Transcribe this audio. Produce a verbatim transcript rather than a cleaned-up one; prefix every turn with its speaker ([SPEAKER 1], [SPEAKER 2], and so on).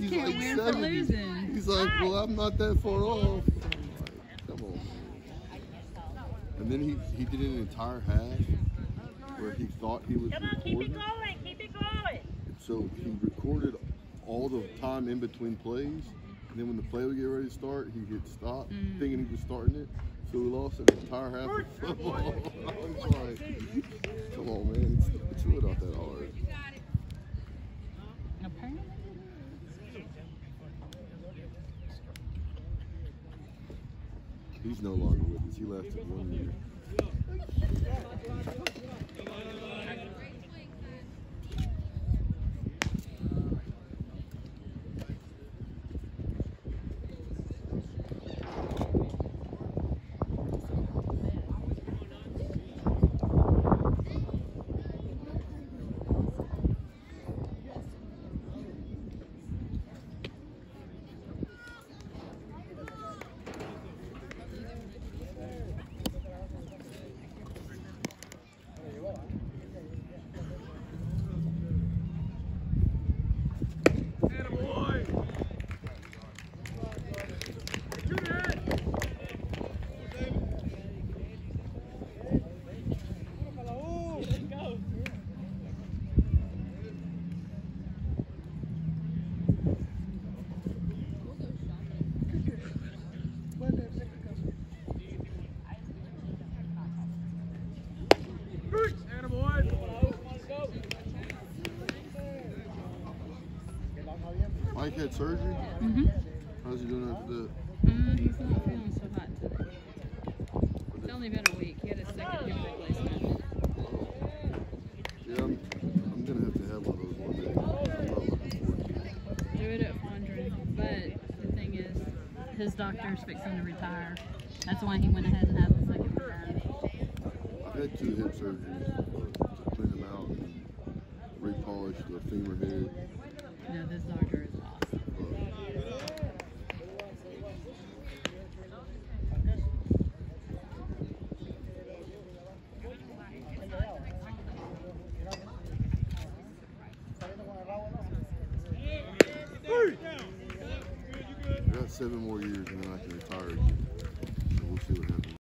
[SPEAKER 1] he's
[SPEAKER 2] can't
[SPEAKER 1] like
[SPEAKER 2] win for
[SPEAKER 1] seventy.
[SPEAKER 2] losing.
[SPEAKER 1] He's like, well, I'm not that far off. I'm like, come on, man. And then he, he did an entire half where he thought he was
[SPEAKER 3] Come on,
[SPEAKER 1] recording.
[SPEAKER 3] keep it going, keep it going.
[SPEAKER 1] So he recorded all the time in between plays. And then when the play would get ready to start, he hit stop,
[SPEAKER 2] Mm.
[SPEAKER 1] thinking he was starting it. So we lost an entire half of football. I was like, come on, man. It's, it's really not that hard.
[SPEAKER 2] Apparently.
[SPEAKER 1] He's no longer with us. He left in one year. Mike had surgery?
[SPEAKER 2] Mm-hmm.
[SPEAKER 1] How's he doing after that?
[SPEAKER 2] Mm, he's not feeling so hot today. It's only been a week. He had a second hip replacement.
[SPEAKER 1] Yeah, I'm, I'm going to have to have one of those one day. I'm not looking forward to it.
[SPEAKER 2] Do it at four hundred. But the thing is, his doctor's fixing to retire. That's why he went ahead and had the second retirement.
[SPEAKER 1] I've had two hip surgeries to clean them out and repolish the femur head.
[SPEAKER 2] No, this doctor is awesome.
[SPEAKER 1] I got seven more years and then I can retire again. So we'll see what happens.